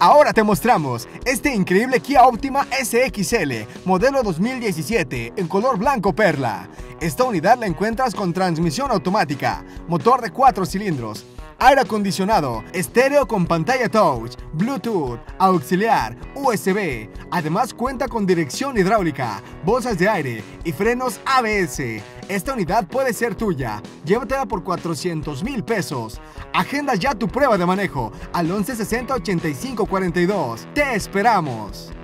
Ahora te mostramos este increíble Kia Optima SXL, modelo 2017, en color blanco perla. Esta unidad la encuentras con transmisión automática, motor de 4 cilindros, aire acondicionado, estéreo con pantalla touch, Bluetooth, auxiliar, USB. Además cuenta con dirección hidráulica, bolsas de aire y frenos ABS. Esta unidad puede ser tuya. Llévatela por 400,000 pesos. Agenda ya tu prueba de manejo al 1160 85 42. ¡Te esperamos!